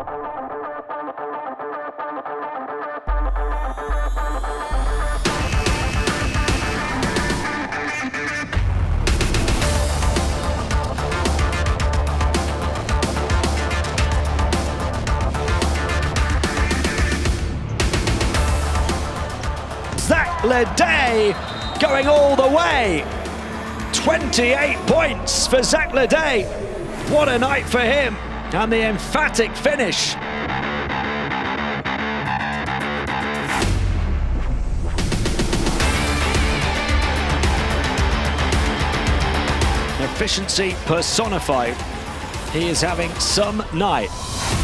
Zach Leday going all the way. 28 points for Zach Leday. What a night for him. And the emphatic finish. Efficiency personified. He is having some night.